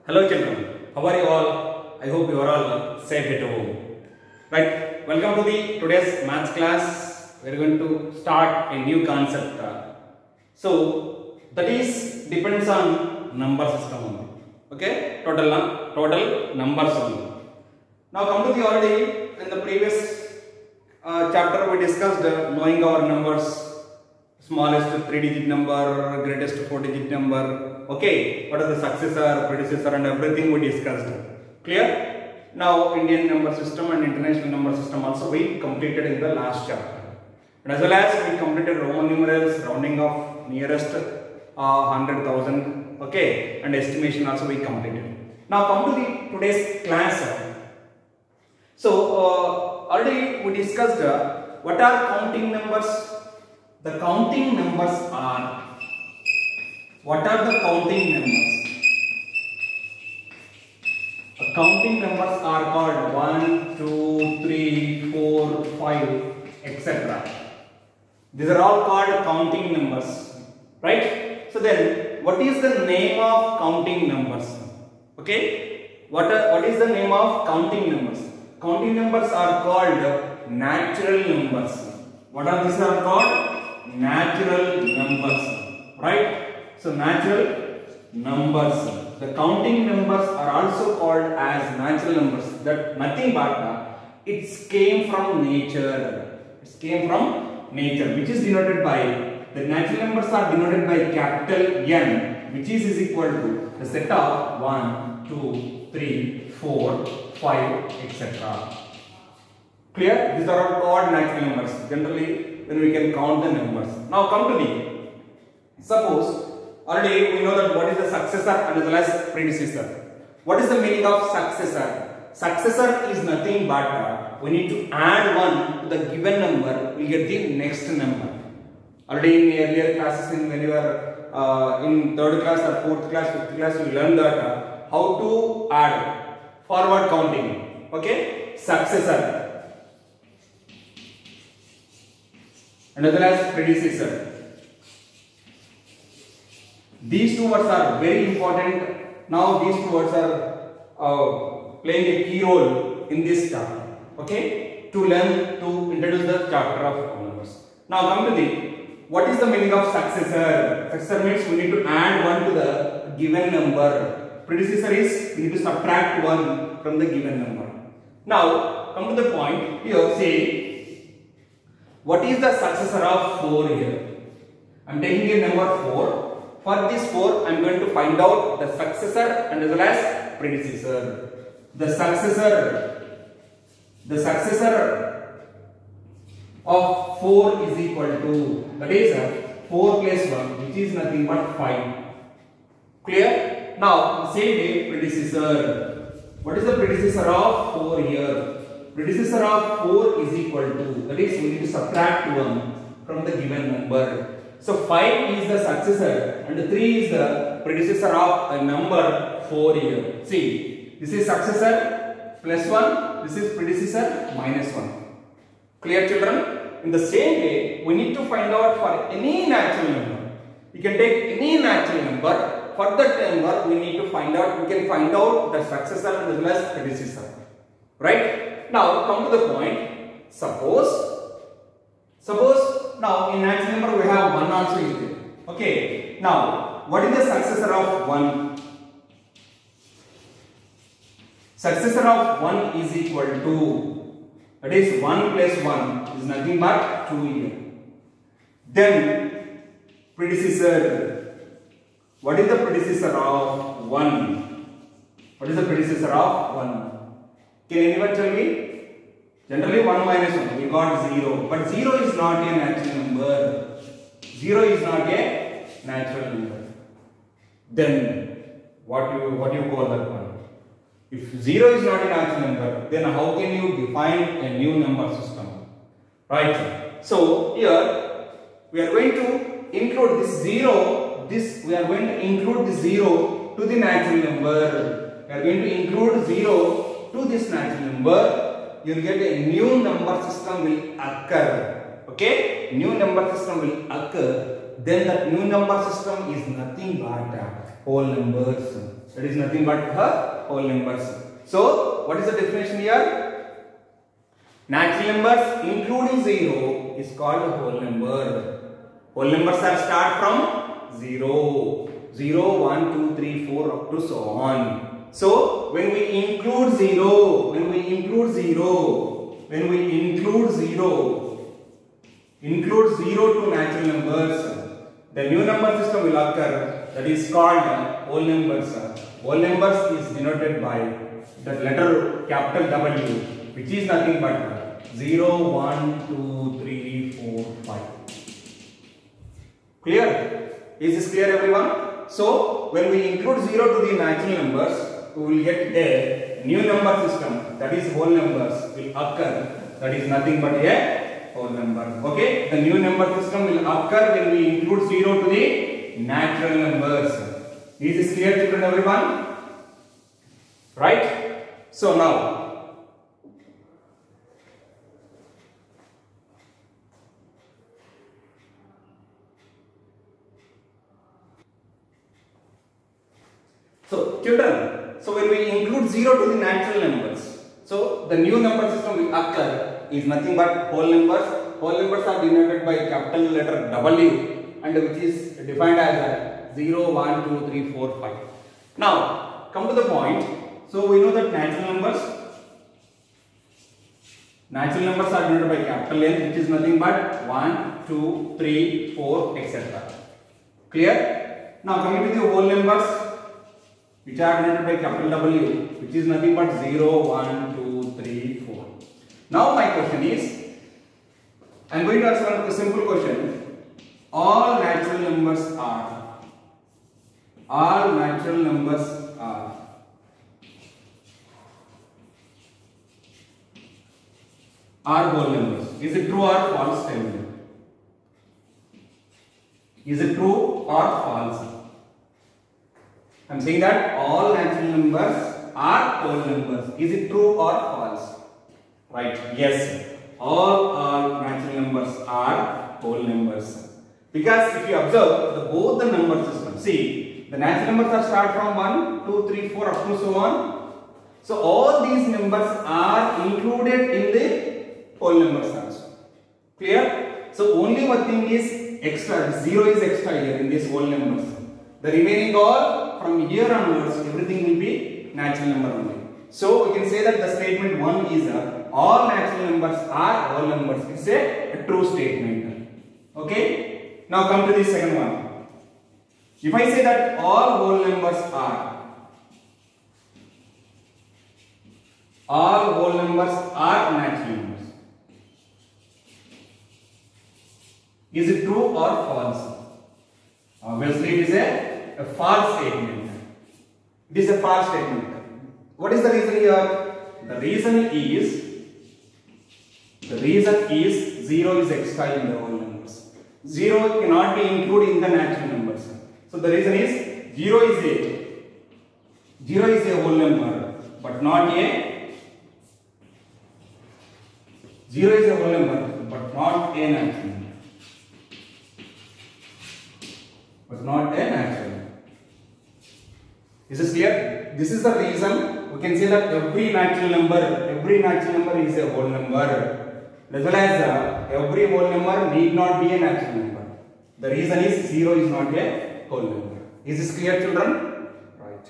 Hello children, how are you all? I hope you are all safe at home. Right, welcome to the today's maths class. We are going to start a new concept. So that is depends on number system only. Okay, total numbers only. Now come to the already in the previous chapter we discussed knowing our numbers, smallest 3-digit number, greatest 4-digit number. Okay, what are the successor, predecessor and everything we discussed. Clear? Now Indian number system and international number system also we completed in the last chapter. And as well as we completed Roman numerals, rounding off nearest 100,000. Okay, and estimation also we completed. Now come to the today's class. So already we discussed what are counting numbers. The counting numbers are, what are the counting numbers? The counting numbers are called 1, 2, 3, 4, 5, etc. These are all called counting numbers, right? So then, what is the name of counting numbers? Okay, what is the name of counting numbers? Counting numbers are called natural numbers. What are these are called? Natural numbers, right? So natural numbers. The counting numbers are also called as natural numbers. That nothing but it came from nature. It came from nature, which is denoted by, the natural numbers are denoted by capital N, which is equal to the set of 1, 2, 3, 4, 5, etc. Clear? These are all called natural numbers. Generally, when we can count the numbers. Now come to the, suppose already we know that what is the successor and as well as predecessor. What is the meaning of successor? Successor is nothing but we need to add 1 to the given number, we get the next number. Already in earlier classes, when you were in 3rd class or 4th class, 5th class, you learned that how to add forward counting. Okay, successor and as well as predecessor. These two words are very important. Now these two words are playing a key role in this chapter. Okay, to learn, to introduce the chapter of numbers. Now come to the, what is the meaning of successor? Successor means we need to add 1 to the given number. Predecessor is we need to subtract 1 from the given number. Now come to the point here. Say, what is the successor of 4 here? I am taking a number 4. For this 4, I am going to find out the successor and as well as predecessor. The successor of 4 is equal to, that is 4 plus 1, which is nothing but 5. Clear? Now, same way, predecessor. What is the predecessor of 4 here? Predecessor of 4 is equal to, that is, we need to subtract 1 from the given number. So 5 is the successor and 3 is the predecessor of a number 4 here. See, this is successor plus 1, this is predecessor minus 1. Clear children? In the same way, we need to find out for any natural number. You can take any natural number. For that number, we need to find out, we can find out the successor as well as predecessor. Right? Now come to the point. Suppose now in natural number we have 1 also is there. Okay. Now what is the successor of 1? Successor of 1 is equal to, that is 1 plus 1 is nothing but 2 here. Then predecessor. What is the predecessor of 1? What is the predecessor of 1? Can anyone tell me? Generally 1 minus 1, we got 0. But 0 is not a natural number. 0 is not a natural number. Then what do you call that one? If 0 is not a natural number, then how can you define a new number system? Right? So here we are going to include this 0. We are going to include the 0 to the natural number. We are going to include 0 to this natural number. You will get a new number system will occur. Okay, new number system will occur. Then that new number system is nothing but whole numbers. That is nothing but her whole numbers. So what is the definition here? Natural numbers including 0 is called whole number. Whole numbers are start from 0. 0, 1, 2, 3, 4 up to so on. So when we include 0 to natural numbers, the new number system will occur, that is called whole numbers. Whole numbers is denoted by the letter capital W, which is nothing but 0, 1, 2, 3, 4, 5. Clear? Is this clear, everyone? So when we include 0 to the natural numbers, we will get a new number system, that is whole numbers will occur, that is nothing but a whole number. Okay, the new number system will occur when we include 0 to the natural numbers. Is this clear, children, everyone? Right? So now children, so when we include 0 to the natural numbers, so the new number system will occur is nothing but whole numbers. Whole numbers are denoted by capital letter W, and which is defined as 0, 1, 2, 3, 4, 5. Now come to the point. So we know that natural numbers are denoted by capital N, which is nothing but 1, 2, 3, 4, etc. Clear? Now coming to the whole numbers, which are denoted by capital W, which is nothing but 0, 1, 2, 3, 4. Now my question is, I am going to ask one simple question. All natural numbers are whole numbers. Is it true or false? Tell me. Is it true or false? I am saying that all natural numbers are whole numbers. Is it true or false? Right. Yes. All natural numbers are whole numbers. Because if you observe both the number system, see, the natural numbers are start from 1, 2, 3, 4 up to so on. So all these numbers are included in the whole numbers also. Clear? So only one thing is extra, 0 is extra here in this whole numbers. The remaining all from here onwards, everything will be natural number only. So we can say that the statement 1 is all natural numbers are whole numbers. It's a true statement. Okay? Now come to the second one. If I say that all whole numbers are natural numbers, is it true or false? Obviously it is a false statement. It is a false statement. What is the reason here? The reason is 0 is extra in the whole numbers. 0 cannot be included in the natural numbers. So the reason is 0 is a whole number, but not a 0 is a whole number, but not a natural number. Is this clear? This is the reason we can say that every natural number is a whole number, as well as every whole number need not be a natural number. The reason is 0 is not a whole number. Is this clear, children? Right.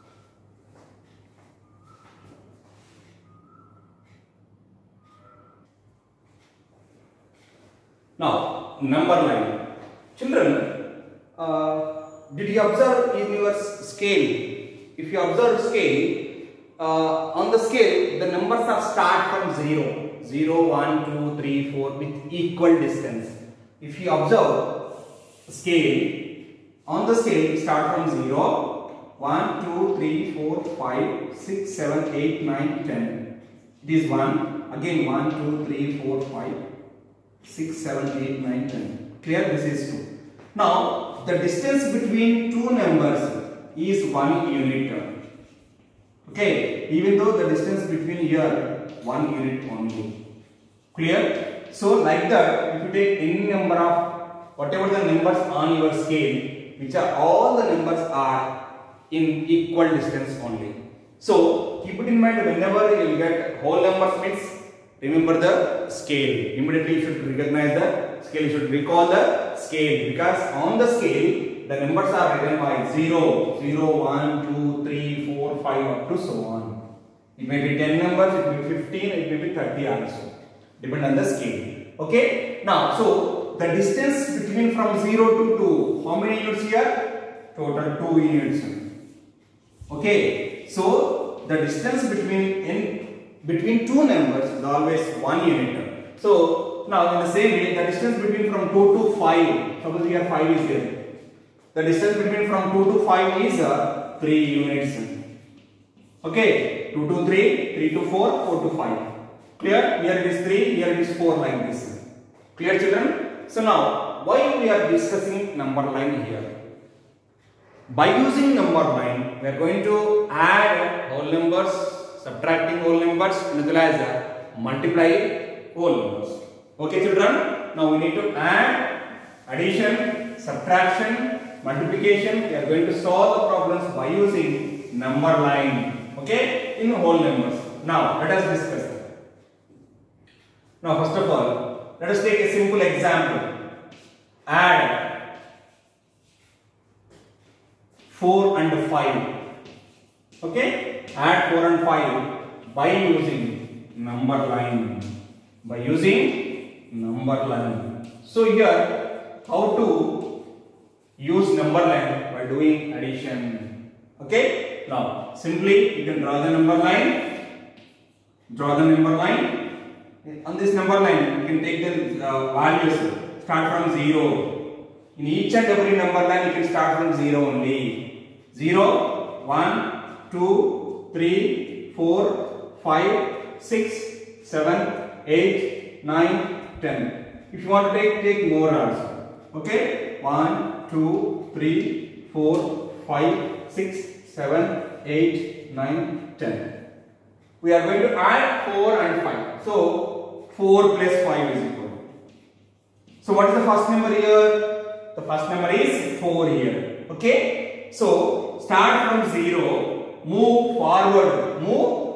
Now, number line. Children, did you observe in your scale? If you observe scale, on the scale, the numbers are start from 0. 0, 1, 2, 3, 4 with equal distance. If you observe scale, on the scale start from 0, 1, 2, 3, 4, 5, 6, 7, 8, 9, 10. It is 1. Again 1, 2, 3, 4, 5, 6, 7, 8, 9, 10. Clear? This is 2. Now, the distance between two numbers is 1 unit. Okay, even though the distance between here 1 unit only. Clear? So, like that, if you take any number of whatever the numbers on your scale, which are all the numbers are in equal distance only. So keep it in mind, whenever you will get whole numbers means remember the scale. Immediately you should recognize the scale, you should recall the scale, because on the scale the numbers are written by 0, 0, 1, 2, 3, 4, 5 up to so on. It may be 10 numbers, it may be 15, it may be 30 also. Depend on the scale. Okay. Now, so the distance between from 0 to 2, how many units here? Total 2 units. Okay. So the distance between two numbers is always 1 unit. So now in the same way, the distance between from 2 to 5, suppose here 5 is there. The distance between from 2 to 5 is 3 units. Okay, 2 to 3, 3 to 4, 4 to 5. Clear? Here it is 3, here it is 4 like this. Clear, children? So now, why we are discussing number line here? By using number line, we are going to add whole numbers, subtracting whole numbers, as well as multiply whole numbers. Okay, children? Now we need to add, addition, subtraction, multiplication. We are going to solve the problems by using number line. Okay, in whole numbers. Now let us discuss that. Now first of all, let us take a simple example. Add 4 and 5. Okay, add 4 and 5 by using number line. By using number line. So here, how to use number line? By doing addition. Okay. Now, simply you can draw the number line. Draw the number line. On this number line, you can take the values. Start from 0. In each and every number line, you can start from 0 only. 0, 1, 2, 3, 4, 5, 6, 7, 8, 9, 10. If you want to take more also. Okay. 1, 2, 3, 4, 5, 6, 7, 8, 9, 10. We are going to add 4 and 5. So 4 plus 5 is equal. So what is the first number here? The first number is 4 here. Okay. So start from 0. Move forward.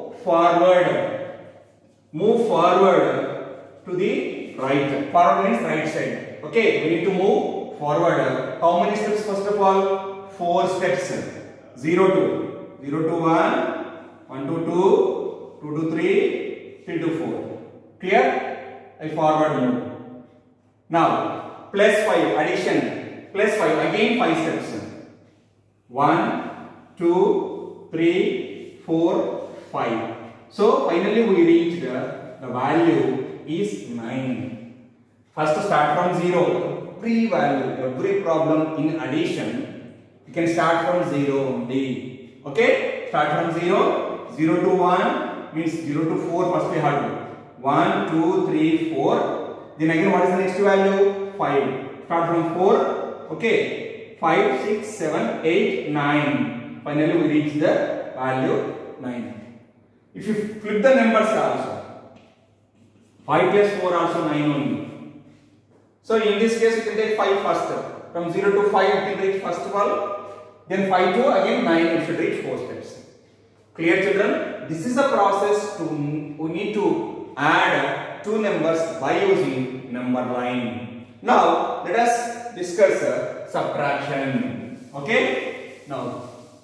Move forward to the right. Forward means right side. Okay. We need to move forward. How many steps first of all? 4 steps. 0 to 1, 1 to 2, 2 to 3, 3 to 4. Clear? I forward move. Now, plus 5, addition. Plus 5, again 5 steps. 1, 2, 3, 4, 5. So, finally we reached the value is 9. First start from 0. Every value, every problem in addition, you can start from 0 only. Okay? Start from 0. 0 to 1 means 0 to 4 first we have to. 1, 2, 3, 4. Then again what is the next value? 5. Start from 4. Okay. 5, 6, 7, 8, 9. Finally we reach the value 9. If you flip the numbers also, 5 plus 4 also 9 only. So in this case you can take 5 first. From 0 to 5 you can reach first of all. Then 5 to again 9 you should reach 4 steps. Clear, children? This is a process we need to add two numbers by using number line. Now let us discuss subtraction. Okay? Now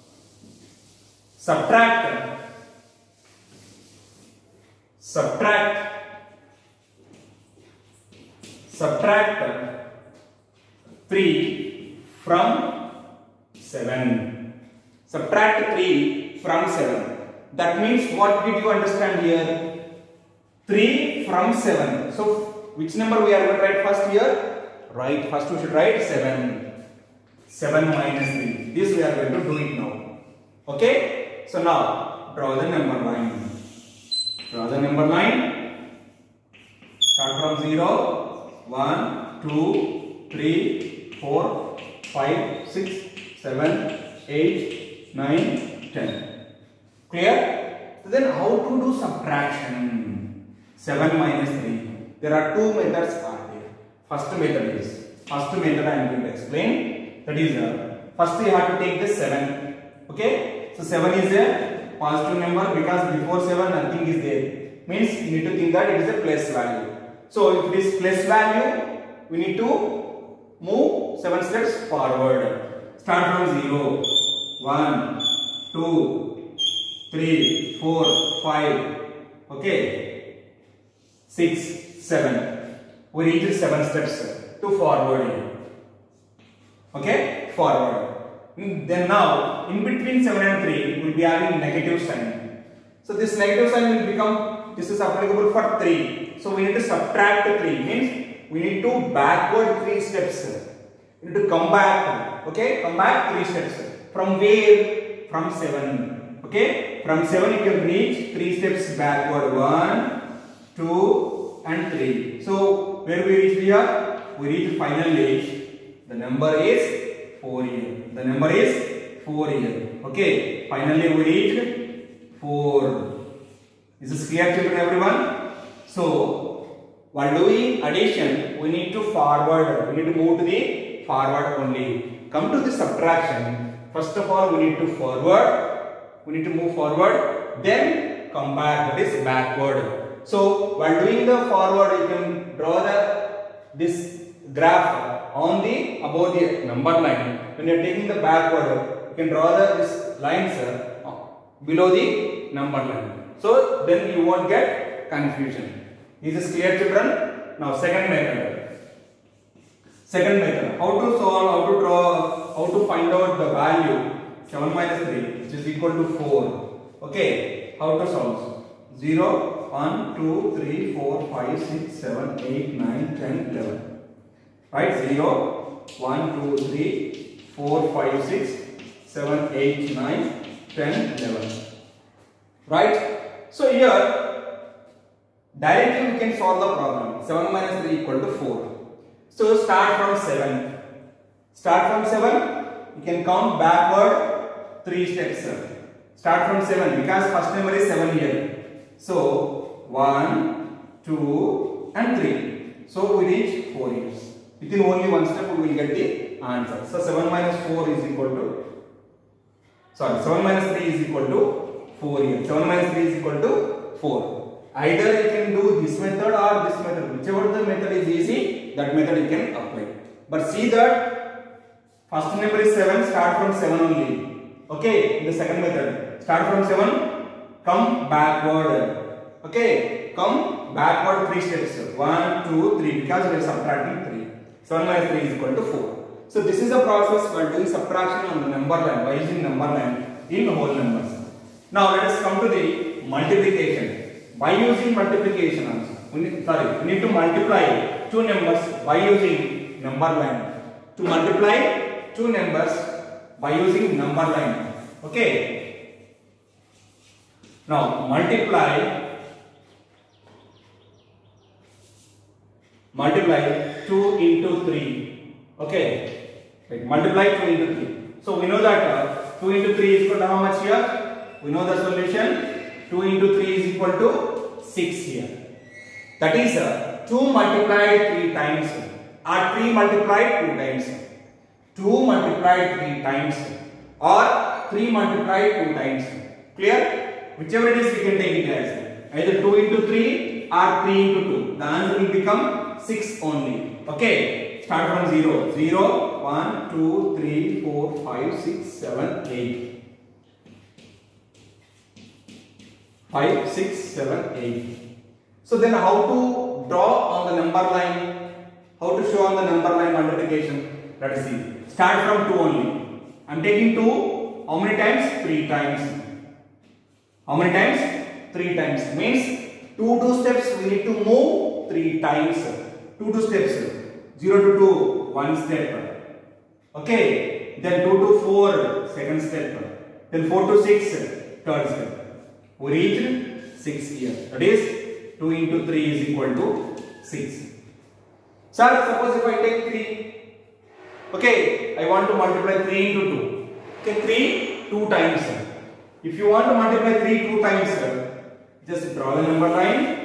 subtract 3 from 7. Subtract 3 from 7. That means what did you understand here? 3 from 7. So which number we are going to write first here? Right, first we should write 7. 7 minus 3. This we are going to do it now. Okay? So now draw the number line. Draw the number line. Start from 0. 1, 2, 3, 4, 5, 6, 7, 8, 9, 10. Clear? So then how to do subtraction? 7 minus 3. There are two methods are there. First method I am going to explain. That is, first you have to take the 7. Okay, so 7 is a positive number because before 7 nothing is there. Means you need to think that it is a plus value. So if it is plus value, we need to move 7 steps forward. Start from 0. 1, 2, 3, 4, 5. Okay, 6, 7. We reach 7 steps to forward here. Okay, forward. Then now, in between 7 and 3, we will be having negative sign. So this negative sign will become, this is applicable for 3. So we need to subtract 3. Means we need to backward 3 steps. We need to come back. Okay, come back 3 steps. From where? From 7. Okay, from 7 you can reach 3 steps backward. 1, 2 and 3. So where we reach here? We reach finally. The number is 4 here. The number is 4 here. Okay. Finally we reached 4. Is this clear, children, everyone? So while doing addition, we need to forward. We need to move to the forward only. Come to the subtraction. First of all, we need to forward. We need to move forward. Then come back. That is backward. So while doing the forward, you can draw this graph on the above the number line. When you are taking the backward, you can draw this lines below the number line. So then you won't get confusion. Is this clear, children? Now second method. Second method. How to solve, how to draw, how to find out the value 7 minus 3, which is equal to 4. Okay. How to solve? 0, 1, 2, 3, 4, 5, 6, 7, 8, 9, 10, 11. Right, 0, 1, 2, 3, 4, 5, 6, 7, 8, 9, 10, 11. Right? So here, directly we can solve the problem. 7 minus 3 equal to 4. So start from 7. Start from 7, you can count backward 3 steps. Start from 7 because first number is 7 here. So 1, 2 and 3. So we reach 4 years. Within only one step we will get the answer. So 7 minus 4 is equal to, 7 minus 3 is equal to 4 here. 7 minus 3 is equal to 4. Either you can do this method or this method. Whichever the method is easy, that method you can apply. But see that first number is 7, start from 7 only. Okay, in the second method, start from 7, come backward. Okay, come backward 3 steps. 1, 2, 3 because we are subtracting 3. 7 minus 3 is equal to 4. So this is a process while doing subtraction on the number line, by using number line in whole numbers. Now let us come to the multiplication. By using multiplication also, we need to multiply two numbers by using number line. To multiply two numbers by using number line. Okay. Now multiply 2 into 3. Okay. Right. Multiply 2 into 3. So we know that 2 into 3 is equal to how much here? We know the solution. 2 into 3 is equal to 6 here. That is 2 multiplied 3 times or 3 multiplied 2 times. 2 multiplied 3 times or 3 multiplied 2 times. Clear? Whichever it is we can take it as either 2 into 3 or 3 into 2. The answer will become 6 only. Okay. Start from 0. 0, 1, 2, 3, 4, 5, 6, 7, 8. 5, 6, 7, 8. So then how to draw on the number line? How to show on the number line multiplication? Let us see. Start from 2 only. I am taking 2. How many times? 3 times. How many times? 3 times. Means 2 steps we need to move 3 times. 2 steps. 0 to 2, 1 step. Okay. Then 2 to 4, second step. Then 4 to 6, third step. We reached 6 here. That is 2 into 3 is equal to 6. Sir, suppose if I take 3. Okay, I want to multiply 3 into 2. Okay, 3 2 times. If you want to multiply 3 2 times, just draw the number line.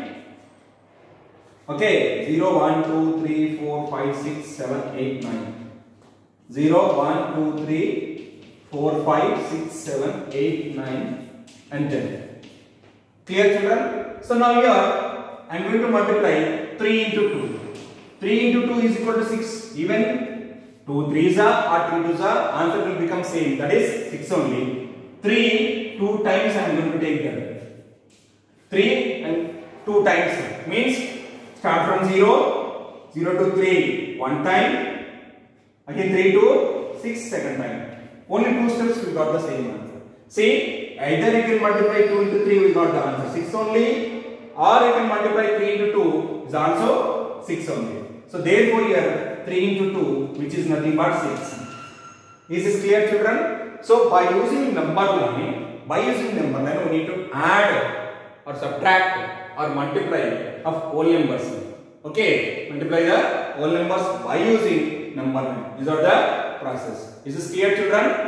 Okay, 0, 1, 2, 3, 4, 5, 6, 7, 8, 9. 0, 1, 2, 3, 4, 5, 6, 7, 8, 9 and 10. Clear children? So now here I am going to multiply 3 into 2. 3 into 2 is equal to 6. Even 2 3s are or 3 2s are, answer will become same. That is 6 only. 3 2 times I am going to take that. 3 and 2 times means start from 0 to 3 one time, again 3 to 6 second time. Only 2 steps we got the same answer. See, either you can multiply 2 into 3 we got the answer 6 only, or you can multiply 3 into 2 is also 6 only. So therefore here 3 into 2 which is nothing but 6. Is this clear children? So by using number line, we need to add or subtract or multiply of whole numbers. Okay, multiply the whole numbers by using number line. These are the process. Is this clear children?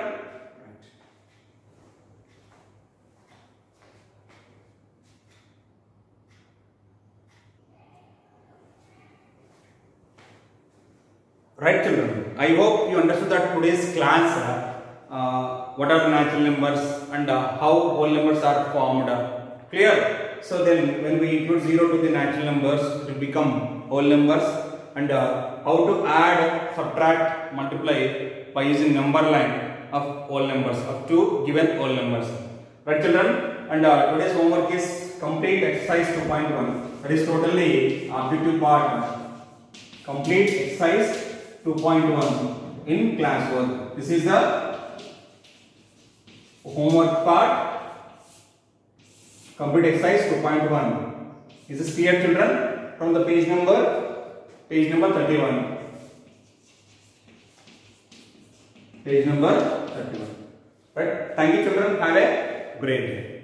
Right children, I hope you understood that today's class what are the natural numbers and how whole numbers are formed. Clear? So then when we include 0 to the natural numbers it will become whole numbers, and how to add, subtract, multiply by using number line of whole numbers of two given whole numbers. Right children? And today's homework is complete exercise 2.1. That is totally objective part. Complete exercise 2.1 in classwork. This is the homework part. Complete exercise 2.1. Is this clear children? From the page number 31. Page number 31. Right. Thank you children. Have a great day.